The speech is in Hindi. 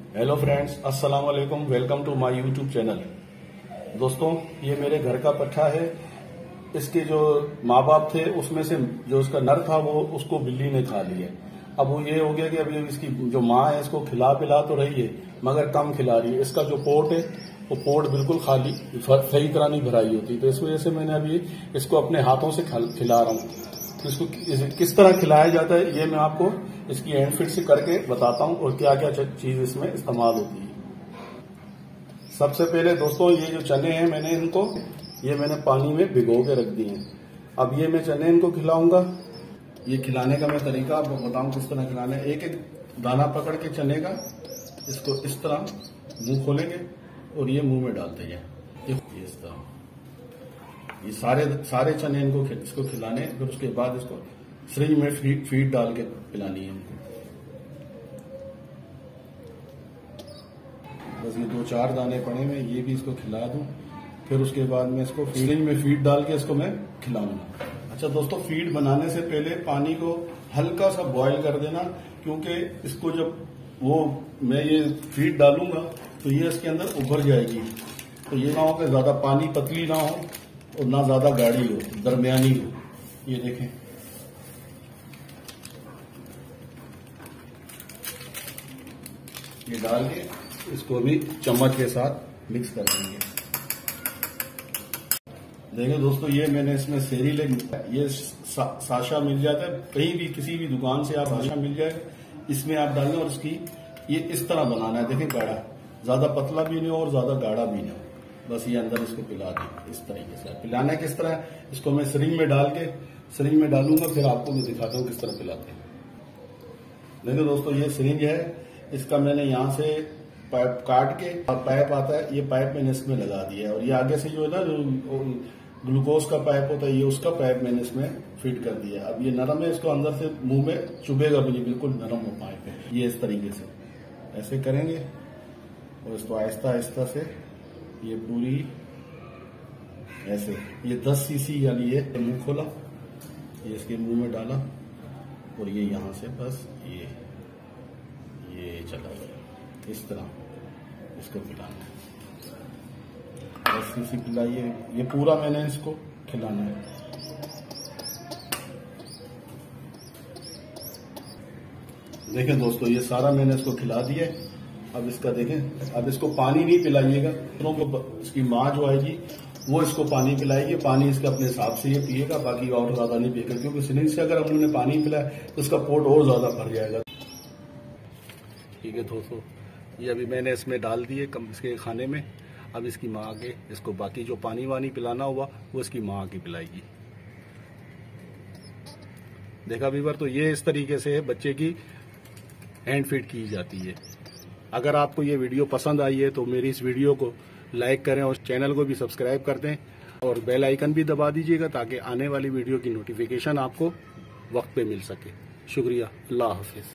हेलो फ्रेंड्स, अस्सलाम वालेकुम। Welcome to my YouTube channel. दोस्तों, ये मेरे घर का पट्ठा है। इसके जो माँ बाप थे उसमें से जो उसका नर था वो उसको बिल्ली ने खा लिया। अब वो ये हो गया कि अभी इसकी जो माँ है इसको खिला पिला तो रही है मगर कम खिला रही है। इसका जो पोर्ट है वो पोर्ट बिल्कुल खाली सही तरह नहीं भराई होती, तो इस वजह से मैंने अभी इसको अपने हाथों से खिला रहा हूँ। तो इसको किस तरह खिलाया जाता है ये मैं आपको इसकी हैंड फिट से करके बताता हूँ और क्या क्या चीज इसमें इस्तेमाल होती है। सबसे पहले दोस्तों, ये जो चने हैं मैंने पानी में भिगो के रख दिए हैं। अब ये मैं चने इनको खिलाऊंगा। ये खिलाने का मैं तरीका आपको बताऊं किस तरह खिलाना है। एक एक दाना पकड़ के चने का इसको इस तरह मुंह खोलेंगे और ये मुंह में डालते हैं इस तरह। ये सारे चने इसको खिलाने, फिर उसके बाद इसको सिरिंज में फीड डाल के पिलानी है इनको। बस ये 2-4 दाने पड़े हुए, ये भी इसको खिला दूं। फिर उसके बाद में इसको सिरिंज में फीड डाल के इसको मैं खिलाऊंगा। अच्छा दोस्तों, फीड बनाने से पहले पानी को हल्का सा बॉईल कर देना, क्योंकि इसको जब मैं ये फीड डालूंगा तो ये इसके अंदर उभर जाएगी। तो ये ना हो कि ज्यादा पानी पतली ना हो और ना ज्यादा गाढ़ी हो, दरमियानी हो। ये देखें, ये डाल के इसको भी चम्मच के साथ मिक्स कर देंगे। देखिए दोस्तों, ये मैंने इसमें सेरिलैक, ये साशा मिल जाता है कहीं भी, किसी भी दुकान से आप साशा मिल जाए, इसमें आप डालें और इसकी ये इस तरह बनाना है। देखें, गाढ़ा, ज्यादा पतला भी नहीं हो और ज्यादा गाढ़ा भी नहीं हो। बस ये अंदर इसको पिला दें इस तरीके से। पिलाना है किस तरह, इसको मैं सिरिंज में डालूंगा, फिर आपको मैं दिखाता हूँ किस तरह पिलाते हैं। देखिए दोस्तों, ये सिरिंज है, इसका मैंने यहाँ से पाइप काट के, पाइप आता है, ये पाइप मैंने इसमें लगा दिया है। और ये आगे से जो है ना ग्लूकोज का पाइप होता है, ये उसका पाइप मैंने इसमें फिट कर दिया। अब ये नरम है, इसको अंदर से मुंह में चुभेगा भी नहीं, बिल्कुल नरम हो पाइप है। ये इस तरीके से ऐसे करेंगे और इसको आहिस्ता आहिस्ता से ये पूरी ऐसे, ये 10 सीसी यानी ये मुंह खोला, ये इसके मुंह में डाला और ये यहां से बस ये चला गया। इस तरह इसको पिलाना है, 10 सीसी पिलाइए। ये पूरा मैंने इसको खिलाना है। देखें दोस्तों, ये सारा मैंने इसको खिला दिया। अब इसका देखें, अब इसको पानी नहीं पिलाइएगा, इसकी माँ जो आएगी वो इसको पानी पिलाएगी। पानी इसके अपने हिसाब से ये पिएगा, बाकी और ज्यादा नहीं पिएगा, क्योंकि सिरिंज से अगर हमने पानी पिलाया तो इसका पोट और ज्यादा भर जाएगा। ठीक है दोस्तों, ये अभी मैंने इसमें डाल दिए इसके खाने में। अब इसकी माँ आके इसको बाकी जो पानी वानी पिलाना हुआ वो इसकी माँ आके पिलाएगी। देखा व्यूअर, तो ये इस तरीके से बच्चे की हैंड फीड की जाती है। अगर आपको ये वीडियो पसंद आई है तो मेरी इस वीडियो को लाइक करें और चैनल को भी सब्सक्राइब कर दें और बेल आइकन भी दबा दीजिएगा, ताकि आने वाली वीडियो की नोटिफिकेशन आपको वक्त पे मिल सके। शुक्रिया, अल्लाह हाफिज।